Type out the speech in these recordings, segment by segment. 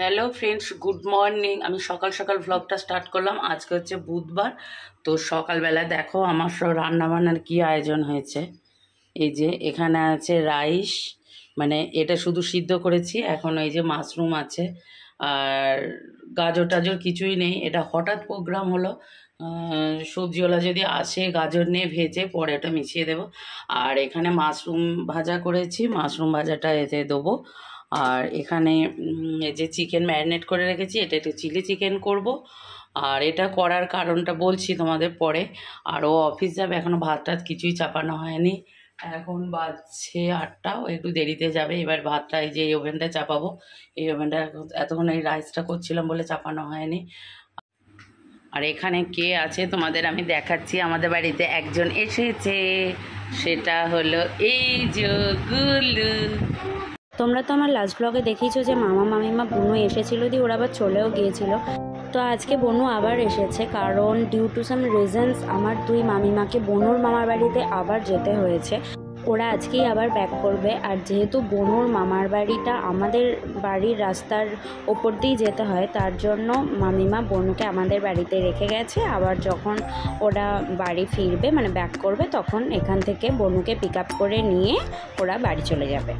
Hello friends, good morning. আমি সকাল সকাল ভ্লগটা স্টার্ট করলাম। আজকে হচ্ছে বুধবার। তো সকালবেলা দেখো আমার সব রান্নাবান্নার কী আয়োজন হয়েছে। এই যে এখানে আছে রাইস, মানে এটা শুধু সিদ্ধ করেছি। এখন এই যে মাশরুম আছে, আর গাজর টাজর কিছুই নেই। এটা হঠাৎ প্রোগ্রাম হলো, সবজিওয়ালা যদি আসে গাজর নিয়ে ভেজে পরে ওটা মিশিয়ে দেব। আর এখানে মাশরুম ভাজা করেছি, মাশরুম ভাজাটা এতে দেবো। আর এখানে এই যে চিকেন ম্যারিনেট করে রেখেছি, এটা একটু চিলি চিকেন করব। আর এটা করার কারণটা বলছি তোমাদের পরে। আর ও অফিস যাবে, এখনও ভাত টাত কিছুই চাপানো হয়নি। এখন বাজছে 8টা, ও একটু দেরিতে যাবে। এবার ভাতটা এই যে এই ওভেনটায় চাপাবো। এই ওভেনটা এতক্ষণ এই রাইসটা করছিলাম বলে চাপানো হয়নি। আর এখানে কে আছে তোমাদের আমি দেখাচ্ছি। আমাদের বাড়িতে একজন এসেছে, সেটা হলো এই যে গুলু। তোমরা তো আমার লাস্ট ব্লগে দেখিয়েছো যে মামা মামিমা বনু এসেছিলো, দিয়ে ওরা আবার চলেও গিয়েছিল। তো আজকে বনু আবার এসেছে, কারণ ডিউ টু সাম রিজনস আমার দুই মামিমাকে বনুর মামার বাড়িতে আবার যেতে হয়েছে। ওরা আজকেই আবার ব্যাক করবে। আর যেহেতু বনুর মামার বাড়িটা আমাদের বাড়ির রাস্তার ওপর দিয়েই যেতে হয়, তার জন্য মামিমা বনুকে আমাদের বাড়িতে রেখে গেছে। আবার যখন ওরা বাড়ি ফিরবে, মানে ব্যাক করবে, তখন এখান থেকে বনুকে পিক আপ করে নিয়ে ওরা বাড়ি চলে যাবে।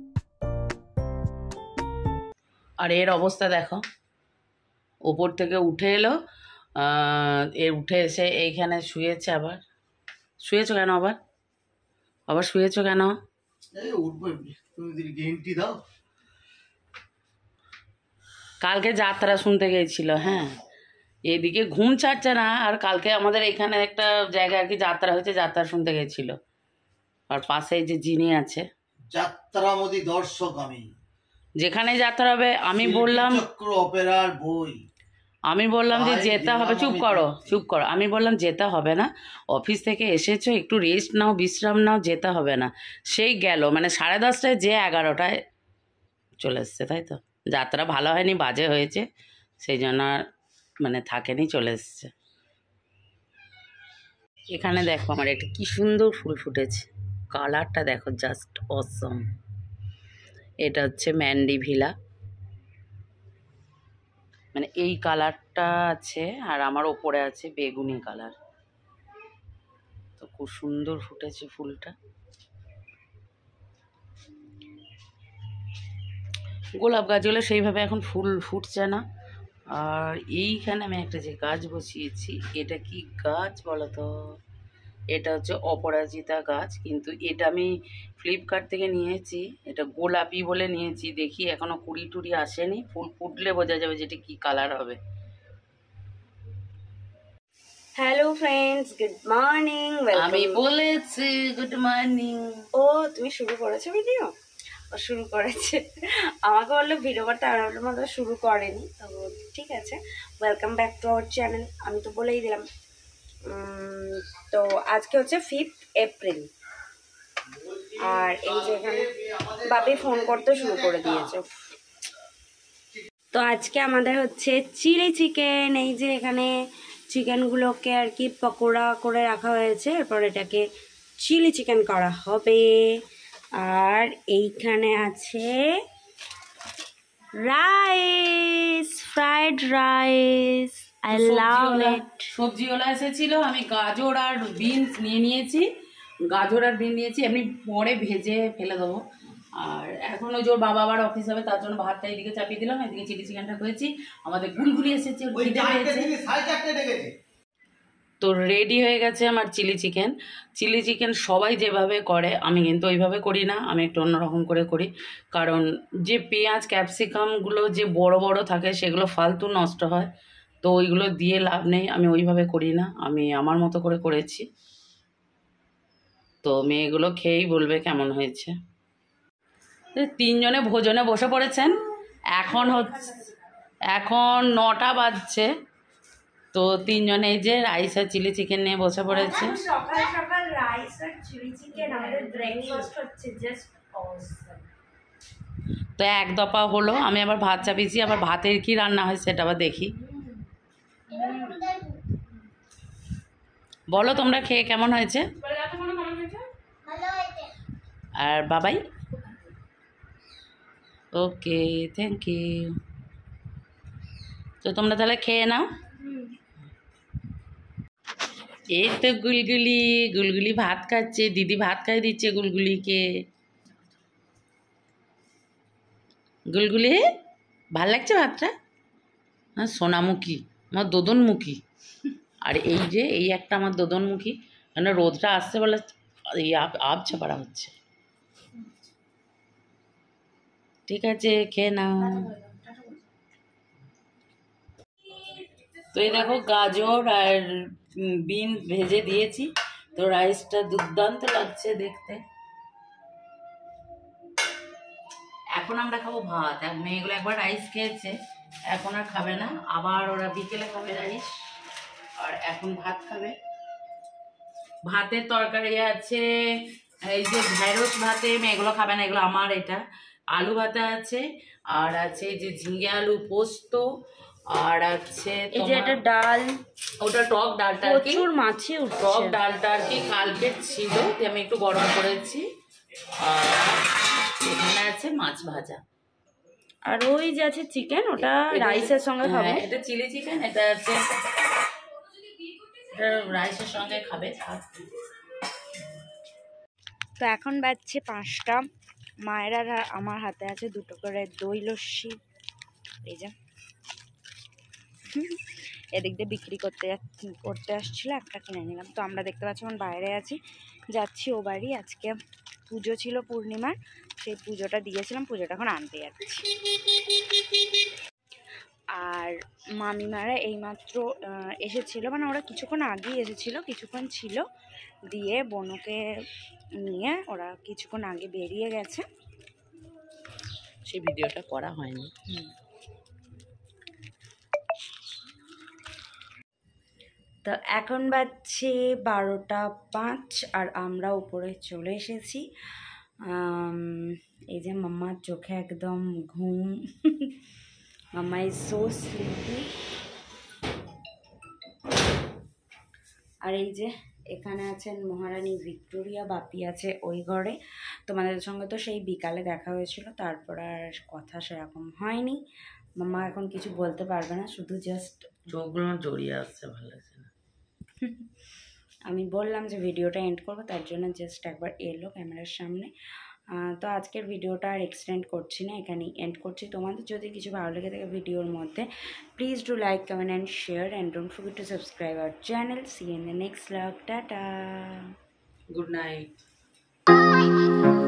আর এর অবস্থা দেখো, ওপর থেকে উঠে এলো, এর উঠে এসে এইখানে শুয়েছে। আবার শুয়েছো কেন? আবার আবার শুয়েছো কেন? কালকে যাত্রা শুনতে গিয়েছিল। হ্যাঁ, এদিকে ঘুম ছাড়ছে না। আর কালকে আমাদের এখানে একটা জায়গায় আর কি যাত্রা হয়েছে, যাত্রা শুনতে গেছিল। আর পাশে যে যিনি আছে, যাত্রা মোদি দর্শক আমি, যেখানে যাত্রা হবে আমি বললাম চক্র অপেরার বই, আমি বললাম যে যেতে হবে। চুপ করো চুপ করো। আমি বললাম যেতে হবে না, অফিস থেকে এসেছো, একটু রেস্ট নাও, বিশ্রাম নাও, যেতে হবে না। সেই গেল, মানে 10:30টায় যে 11টায় চলে এসছে, তাই তো। যাত্রা ভালো হয়নি, বাজে হয়েছে, সেই জন্য আর মানে থাকেনি, চলে এসছে। এখানে দেখো আমার একটা কি সুন্দর ফুল ফুটেছে, কালারটা দেখো, জাস্ট অসম। এটা হচ্ছে ম্যান্ডি ভিলা, মানে এই কালারটা আছে, আর আমার ওপরে আছে বেগুনি কালার। তো খুব সুন্দর ফুটেছে ফুলটা। গোলাপ গাছগুলো সেইভাবে এখন ফুল ফুটছে না। আর এইখানে আমি একটা যে গাছ বসিয়েছি, এটা কি গাছ বলো তো? এটা হচ্ছে অপরাজিতা গাছ, কিন্তু এটা আমি ফ্লিপকার্ট থেকে নিয়েছি। এটা গোলাপি বলে নিয়েছি, দেখি এখনো কুড়ি টুড়ি আসেনি। ফুল ফুটলে বোঝা যাবে যেটা কি কালার হবে। Hello friends, good morning. আমি বলেছি গুড মর্নিং। ও তুমি শুরু করেছো ভিডিও? ও শুরু করেছে, আমাকে বললো ভিডিও করতে, আর মতো শুরু করেনি। তো ঠিক আছে, welcome back to our channel. আমি তো বলেই দিলাম। তো আজকে হচ্ছে 5 এপ্রিল। আর এই যে এখানে বাপি ফোন করতে শুরু করে দিয়েছে। তো আজকে আমাদের হচ্ছে চিলি চিকেন। এই যে এখানে চিকেনগুলোকে আর কি পকোড়া করে রাখা হয়েছে, এরপর এটাকে চিলি চিকেন করা হবে। আর এইখানে আছে rice, fried rice. I love it. সবজিওয়ালা এসেছিল, আমি গাজর আর বিনস নিয়ে নিয়েছি। গাজর আর বিন নিয়েছি, এমনি পরে ভেজে ফেলে দেবো। আর এখন ওই যে ওর বাবা আবার অফিস হবে, তার জন্য ভাতটা এদিকে চাপিয়ে দিলাম, এদিকে চিলি চিকেনটা করেছি। আমাদের গুলগুলি এসেছে, তো রেডি হয়ে গেছে আমার চিলি চিকেন। চিলি চিকেন সবাই যেভাবে করে, আমি কিন্তু ওইভাবে করি না, আমি একটু অন্যরকম করে করি। কারণ যে পেঁয়াজ ক্যাপসিকামগুলো যে বড় বড় থাকে, সেগুলো ফালতু নষ্ট হয়, তো ওইগুলো দিয়ে লাভ নেই। আমি ওইভাবে করি না, আমি আমার মতো করে করেছি। তো মেয়েগুলো খেয়েই বলবে কেমন হয়েছে। 3জনে ভোজনে বসে পড়েছেন। এখন 9টা বাজছে। তো 3জনে এই যে রাইস আর চিলি চিকেন নিয়ে বসে পড়েছে। সকাল সকাল রাইস আর চিলি চিকেন আমাদের ব্রেকফাস্ট হচ্ছে, জাস্ট অসাম। তো এক দফা হলো, আমি আবার ভাত চাপিয়েছি। আবার ভাতের কি রান্না হয় সেটা আবার দেখি। বলো তোমরা খেয়ে কেমন হয়েছে। আর বাবাই ওকে, থ্যাংক ইউ। তো তোমরা তাহলে খেয়ে নাও। এই তো গুলগুলি, গুলগুলি ভাত খাচ্ছে, দিদি ভাত খাই দিচ্ছে গুলগুলিকে। গুলগুলি ভাল লাগছে ভাতটা? হ্যাঁ, সোনামুখী, আমার দোদনমুখী। আর এই যে এই একটা আমার দোদনমুখী, কেন রোদটা আসছে বলে এই আবছা পাড়া হচ্ছে। ঠিক আছে, খেয়ে নাও। তো এই দেখো গাজর আর বিন ভেজে দিয়েছি, তো রাইসটা দুর্দান্ত লাগছে দেখতে। এখন আমরা খাবো ভাত। মেয়েগুলো একবার রাইস খেয়েছে, এখন আর খাবে না, আবার ওরা বিকেলে খাবে রাইস, আর এখন ভাত খাবে। ভাতের তরকারি আছে, এই যে ঢেঁড়স ভাতে, মেয়েগুলো খাবে না, এগুলো আমার। এটা আলু ভাতে আছে, আর আছে এই যে ঝিঙে আলু পোস্ত, আর আছে এই যে একটা ডাল, ওটা টক ডালটা আর কি, প্রচুর মাছি উঠছে। টক ডালটা আর কি কালকে ছিল, যে আমি একটু গরম করেছি। আর এখানে আছে মাছ ভাজা, আর ওই যে আছে চিকেন, ওটা রাইসের সঙ্গে খাবো। এটা চিলি চিকেন, এটা আছে রাইসের সঙ্গে খাবে। তো এখন বাজছে 5টা, মায়ের আর আমার হাতে আছে 2টো করে দই লস্যি। এই যে এদিক দিয়ে বিক্রি করতে আসছিল, একটা কিনে নিলাম। তো আমরা দেখতে পাচ্ছি এখন বাইরে আছি, যাচ্ছি ও বাড়ি। আজকে পুজো ছিল পূর্ণিমার, সেই পুজোটা দিয়েছিলাম, পুজোটা এখন আনতে যাচ্ছি। আর মামিমারা এইমাত্র এসেছিল, মানে ওরা কিছুক্ষণ আগেই এসেছিল, কিছুক্ষণ ছিল, দিয়ে বনুকে নিয়ে ওরা কিছুক্ষণ আগে বেরিয়ে গেছে। সেই ভিডিওটা করা হয়নি। তো এখন বাজছে 12টা 5, আর আমরা উপরে চলে এসেছি। এই যে মাম্মার চোখে একদম ঘুম, মাম্মা ইজ সো স্লিপি। আর এই যে এখানে আছেন মহারানী ভিক্টোরিয়া, বাপি আছে ওই ঘরে। তোমাদের সঙ্গে তো সেই বিকালে দেখা হয়েছিল, তারপর আর কথা সেরকম হয়নি। মাম্মা এখন কিছু বলতে পারবে না, শুধু জাস্ট চোখগুলো জড়িয়ে আসছে, ভালো লাগছে না। আমি বললাম যে ভিডিওটা এন্ড করবো, তার জন্য জাস্ট একবার এলো ক্যামেরার সামনে। তো আজকের ভিডিওটা আর এক্সটেন্ড করছি না, এখানেই এন্ড করছি। তোমাদের যদি কিছু ভালো লেগে থাকে ভিডিওর মধ্যে, please do like, comment and share, and don't forget to subscribe our channel. See you in the next vlog. Tata, good night.